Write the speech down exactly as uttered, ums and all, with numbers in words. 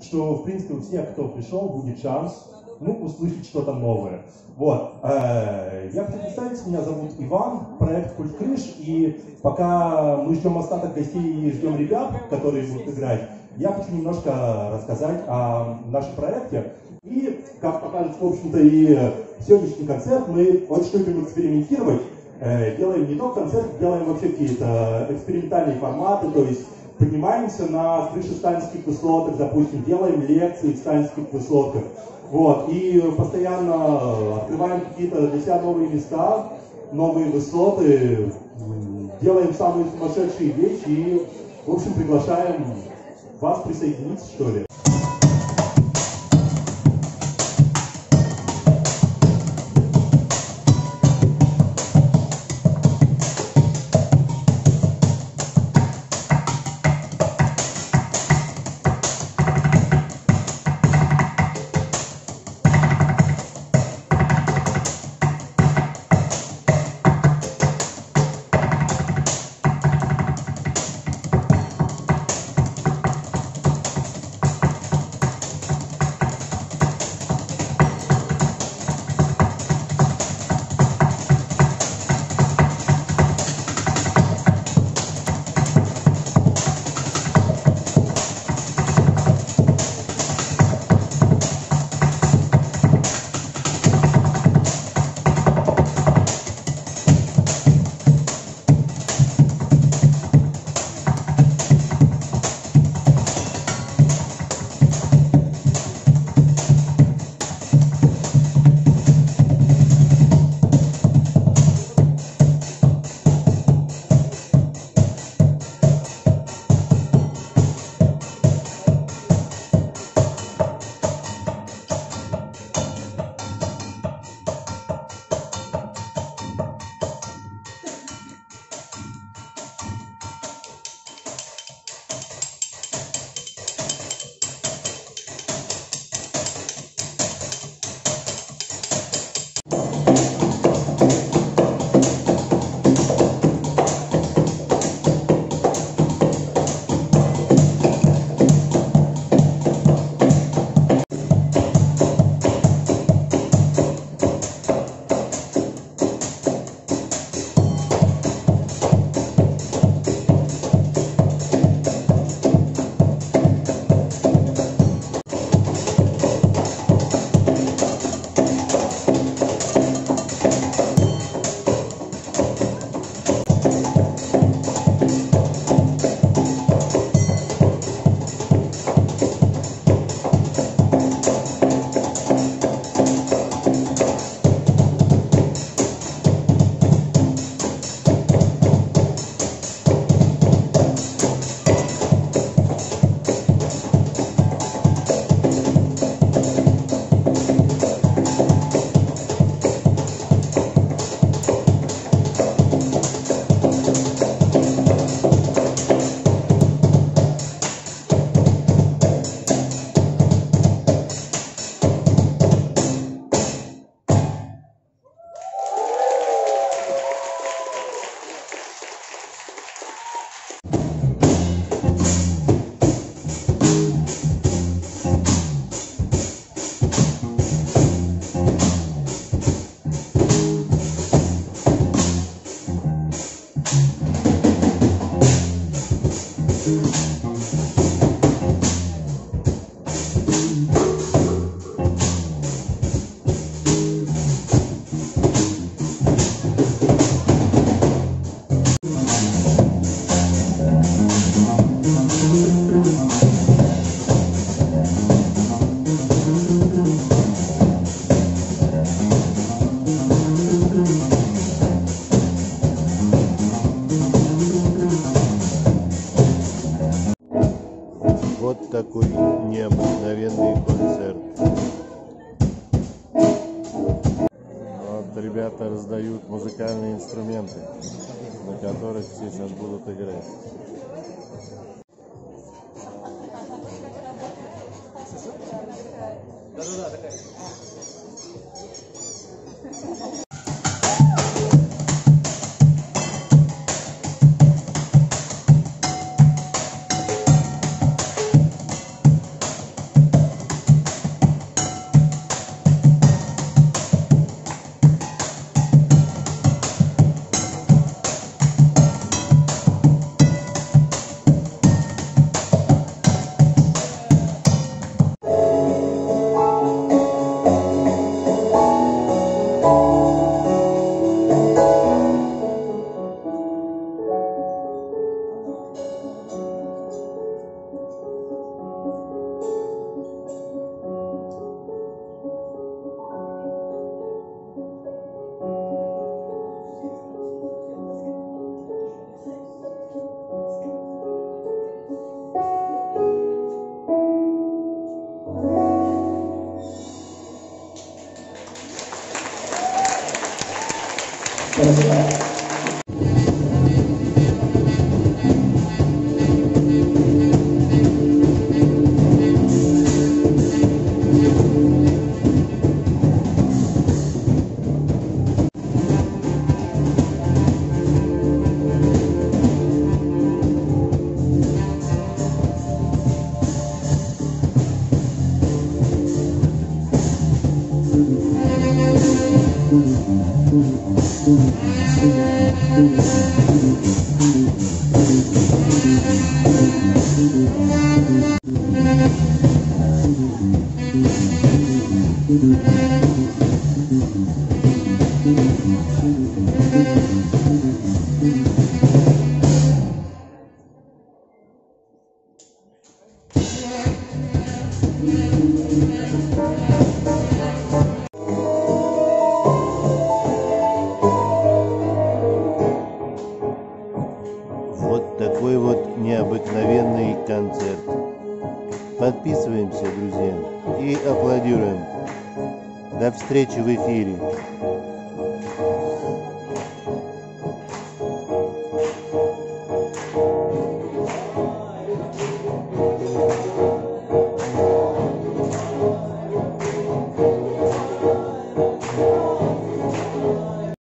что, в принципе, у всех, кто пришел, будет шанс, ну, услышать что-то новое. Вот. Я хочу представить, меня зовут Иван, проект «Культ крыш», и пока мы ждем остаток гостей и ждем ребят, которые будут играть, я хочу немножко рассказать о нашем проекте. И, как покажет, в общем-то, и сегодняшний концерт, мы очень любим экспериментировать. Делаем не только концерт, делаем вообще какие-то экспериментальные форматы, то есть поднимаемся на крыши сталинских высоток, допустим, делаем лекции в сталинских высотках. Вот, и постоянно открываем какие-то для себя новые места, новые высоты, делаем самые сумасшедшие вещи и, в общем, приглашаем вас присоединиться, что ли. Вот такой необыкновенный концерт. Вот ребята раздают музыкальные инструменты, на которых все сейчас будут играть. Да-да-да, такая. Вот такой вот необыкновенный концерт. Подписываемся, друзья, и аплодируем. До встречи в эфире.